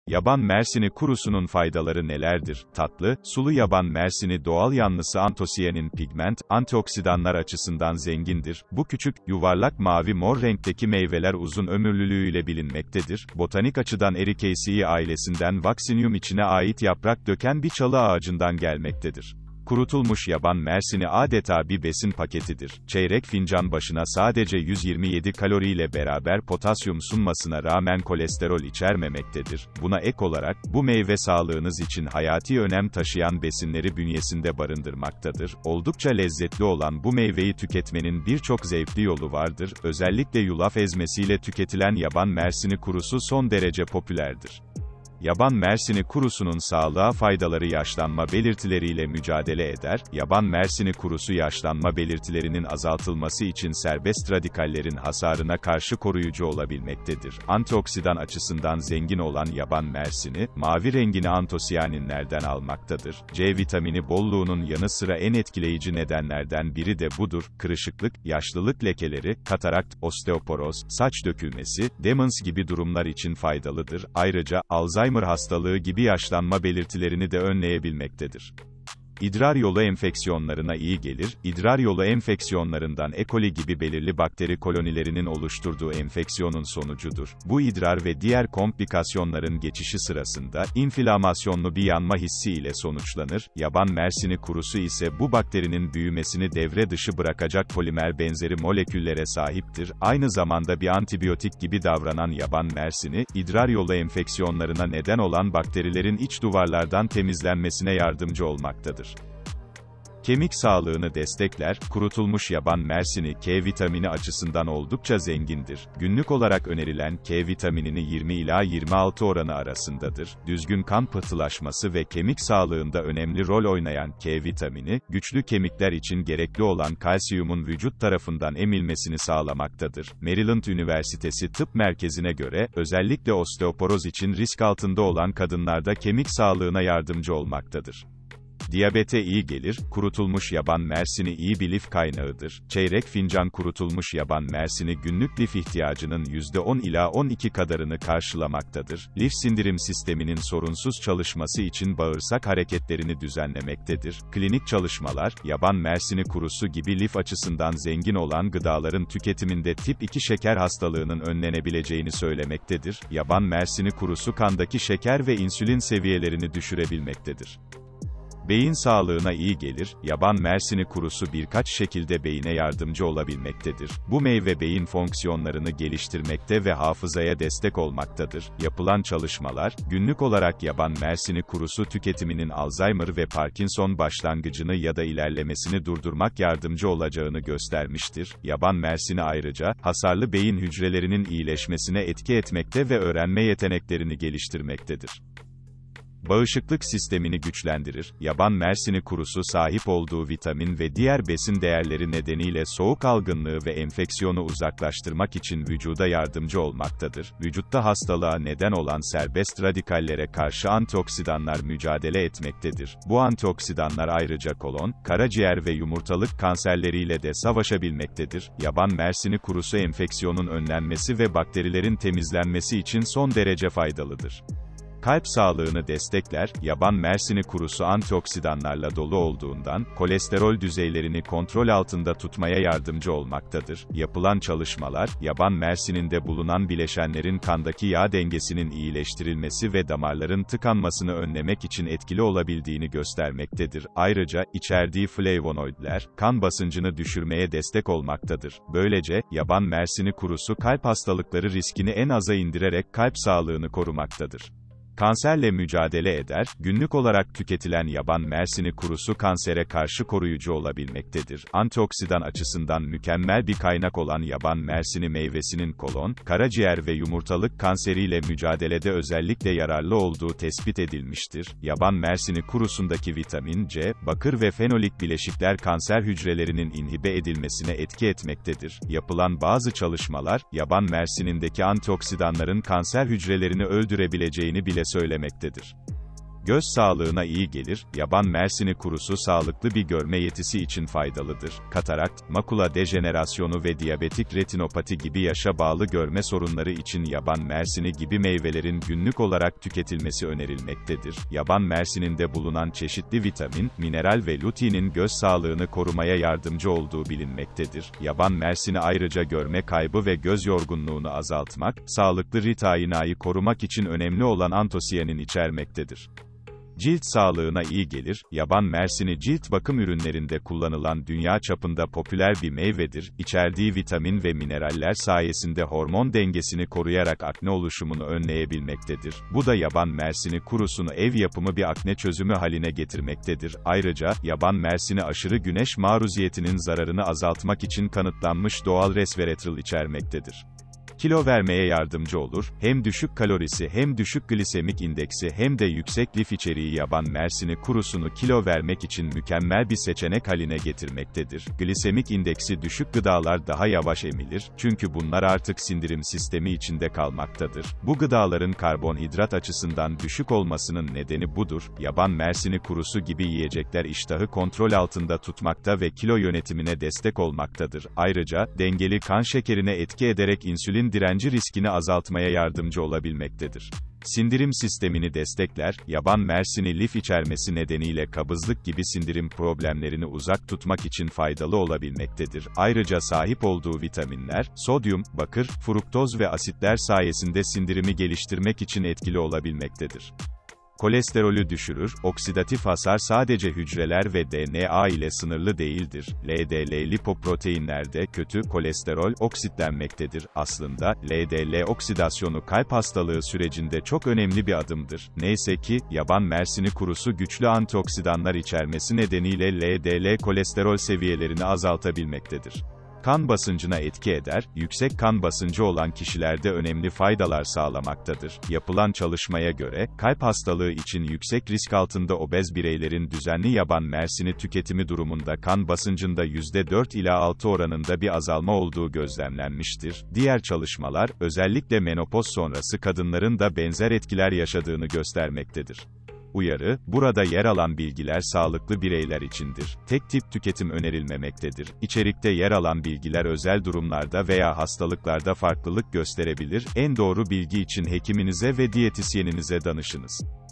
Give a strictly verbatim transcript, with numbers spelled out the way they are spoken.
Yaban mersini kurusunun faydaları nelerdir? Tatlı, sulu yaban mersini doğal yanlısı antosiyanin pigment, antioksidanlar açısından zengindir. Bu küçük, yuvarlak mavi-mor renkteki meyveler uzun ömürlülüğüyle bilinmektedir. Botanik açıdan Ericaceae ailesinden Vaccinium içine ait yaprak döken bir çalı ağacından gelmektedir. Kurutulmuş yaban mersini adeta bir besin paketidir. Çeyrek fincan başına sadece yüz yirmi yedi kaloriyle beraber potasyum sunmasına rağmen kolesterol içermemektedir. Buna ek olarak, bu meyve sağlığınız için hayati önem taşıyan besinleri bünyesinde barındırmaktadır. Oldukça lezzetli olan bu meyveyi tüketmenin birçok zevkli yolu vardır. Özellikle yulaf ezmesiyle tüketilen yaban mersini kurusu son derece popülerdir. Yaban mersini kurusunun sağlığa faydaları yaşlanma belirtileriyle mücadele eder. Yaban mersini kurusu yaşlanma belirtilerinin azaltılması için serbest radikallerin hasarına karşı koruyucu olabilmektedir. Antioksidan açısından zengin olan yaban mersini, mavi rengini antosiyaninlerden almaktadır. C vitamini bolluğunun yanı sıra en etkileyici nedenlerden biri de budur. Kırışıklık, yaşlılık lekeleri, katarakt, osteoporoz, saç dökülmesi, demans gibi durumlar için faydalıdır. Ayrıca, Alzheimer Alzheimer hastalığı gibi yaşlanma belirtilerini de önleyebilmektedir. İdrar yolu enfeksiyonlarına iyi gelir. İdrar yolu enfeksiyonlarından E. coli gibi belirli bakteri kolonilerinin oluşturduğu enfeksiyonun sonucudur. Bu idrar ve diğer komplikasyonların geçişi sırasında, inflamasyonlu bir yanma hissi ile sonuçlanır. Yaban mersini kurusu ise bu bakterinin büyümesini devre dışı bırakacak polimer benzeri moleküllere sahiptir. Aynı zamanda bir antibiyotik gibi davranan yaban mersini, idrar yolu enfeksiyonlarına neden olan bakterilerin iç duvarlardan temizlenmesine yardımcı olmaktadır. Kemik sağlığını destekler. Kurutulmuş yaban mersini K vitamini açısından oldukça zengindir. Günlük olarak önerilen K vitamininin yirmi ila yirmi altı oranı arasındadır. Düzgün kan pıhtılaşması ve kemik sağlığında önemli rol oynayan K vitamini, güçlü kemikler için gerekli olan kalsiyumun vücut tarafından emilmesini sağlamaktadır. Maryland Üniversitesi Tıp Merkezi'ne göre, özellikle osteoporoz için risk altında olan kadınlarda kemik sağlığına yardımcı olmaktadır. Diyabete iyi gelir. Kurutulmuş yaban mersini iyi bir lif kaynağıdır. Çeyrek fincan kurutulmuş yaban mersini günlük lif ihtiyacının yüzde on ila on iki kadarını karşılamaktadır. Lif sindirim sisteminin sorunsuz çalışması için bağırsak hareketlerini düzenlemektedir. Klinik çalışmalar, yaban mersini kurusu gibi lif açısından zengin olan gıdaların tüketiminde tip iki şeker hastalığının önlenebileceğini söylemektedir. Yaban mersini kurusu kandaki şeker ve insülin seviyelerini düşürebilmektedir. Beyin sağlığına iyi gelir. Yaban mersini kurusu birkaç şekilde beyine yardımcı olabilmektedir. Bu meyve beyin fonksiyonlarını geliştirmekte ve hafızaya destek olmaktadır. Yapılan çalışmalar, günlük olarak yaban mersini kurusu tüketiminin Alzheimer ve Parkinson başlangıcını ya da ilerlemesini durdurmak yardımcı olacağını göstermiştir. Yaban mersini ayrıca, hasarlı beyin hücrelerinin iyileşmesine etki etmekte ve öğrenme yeteneklerini geliştirmektedir. Bağışıklık sistemini güçlendirir. Yaban mersini kurusu sahip olduğu vitamin ve diğer besin değerleri nedeniyle soğuk algınlığı ve enfeksiyonu uzaklaştırmak için vücuda yardımcı olmaktadır. Vücutta hastalığa neden olan serbest radikallere karşı antioksidanlar mücadele etmektedir. Bu antioksidanlar ayrıca kolon, karaciğer ve yumurtalık kanserleriyle de savaşabilmektedir. Yaban mersini kurusu enfeksiyonun önlenmesi ve bakterilerin temizlenmesi için son derece faydalıdır. Kalp sağlığını destekler. Yaban mersini kurusu antioksidanlarla dolu olduğundan, kolesterol düzeylerini kontrol altında tutmaya yardımcı olmaktadır. Yapılan çalışmalar, yaban mersininde bulunan bileşenlerin kandaki yağ dengesinin iyileştirilmesi ve damarların tıkanmasını önlemek için etkili olabildiğini göstermektedir. Ayrıca, içerdiği flavonoidler, kan basıncını düşürmeye destek olmaktadır. Böylece, yaban mersini kurusu kalp hastalıkları riskini en aza indirerek kalp sağlığını korumaktadır. Kanserle mücadele eder. Günlük olarak tüketilen yaban mersini kurusu kansere karşı koruyucu olabilmektedir. Antioksidan açısından mükemmel bir kaynak olan yaban mersini meyvesinin kolon, karaciğer ve yumurtalık kanseriyle mücadelede özellikle yararlı olduğu tespit edilmiştir. Yaban mersini kurusundaki vitamin C, bakır ve fenolik bileşikler kanser hücrelerinin inhibe edilmesine etki etmektedir. Yapılan bazı çalışmalar, yaban mersinindeki antioksidanların kanser hücrelerini öldürebileceğini bile söylemektedir. Göz sağlığına iyi gelir, yaban mersini kurusu sağlıklı bir görme yetisi için faydalıdır. Katarakt, makula dejenerasyonu ve diyabetik retinopati gibi yaşa bağlı görme sorunları için yaban mersini gibi meyvelerin günlük olarak tüketilmesi önerilmektedir. Yaban mersininde bulunan çeşitli vitamin, mineral ve lutinin göz sağlığını korumaya yardımcı olduğu bilinmektedir. Yaban mersini ayrıca görme kaybı ve göz yorgunluğunu azaltmak, sağlıklı retinayı korumak için önemli olan antosiyanin içermektedir. Cilt sağlığına iyi gelir, yaban mersini cilt bakım ürünlerinde kullanılan dünya çapında popüler bir meyvedir, içerdiği vitamin ve mineraller sayesinde hormon dengesini koruyarak akne oluşumunu önleyebilmektedir. Bu da yaban mersini kurusunu ev yapımı bir akne çözümü haline getirmektedir. Ayrıca, yaban mersini aşırı güneş maruziyetinin zararını azaltmak için kanıtlanmış doğal resveratrol içermektedir. Kilo vermeye yardımcı olur, hem düşük kalorisi hem düşük glisemik indeksi hem de yüksek lif içeriği yaban mersini kurusunu kilo vermek için mükemmel bir seçenek haline getirmektedir. Glisemik indeksi düşük gıdalar daha yavaş emilir, çünkü bunlar artık sindirim sistemi içinde kalmaktadır. Bu gıdaların karbonhidrat açısından düşük olmasının nedeni budur. Yaban mersini kurusu gibi yiyecekler iştahı kontrol altında tutmakta ve kilo yönetimine destek olmaktadır. Ayrıca, dengeli kan şekerine etki ederek insülin direnci riskini azaltmaya yardımcı olabilmektedir. Sindirim sistemini destekler, yaban mersini lif içermesi nedeniyle kabızlık gibi sindirim problemlerini uzak tutmak için faydalı olabilmektedir. Ayrıca sahip olduğu vitaminler, sodyum, bakır, fruktoz ve asitler sayesinde sindirimi geliştirmek için etkili olabilmektedir. Kolesterolü düşürür, oksidatif hasar sadece hücreler ve D N A ile sınırlı değildir. L D L lipoproteinlerde kötü kolesterol oksitlenmektedir. Aslında, L D L oksidasyonu kalp hastalığı sürecinde çok önemli bir adımdır. Neyse ki, yaban mersini kurusu güçlü antioksidanlar içermesi nedeniyle L D L kolesterol seviyelerini azaltabilmektedir. Kan basıncına etki eder, yüksek kan basıncı olan kişilerde önemli faydalar sağlamaktadır. Yapılan çalışmaya göre, kalp hastalığı için yüksek risk altında obez bireylerin düzenli yaban mersini tüketimi durumunda kan basıncında yüzde dört ila altı oranında bir azalma olduğu gözlemlenmiştir. Diğer çalışmalar, özellikle menopoz sonrası kadınların da benzer etkiler yaşadığını göstermektedir. Uyarı, burada yer alan bilgiler sağlıklı bireyler içindir. Tek tip tüketim önerilmemektedir. İçerikte yer alan bilgiler özel durumlarda veya hastalıklarda farklılık gösterebilir. En doğru bilgi için hekiminize ve diyetisyeninize danışınız.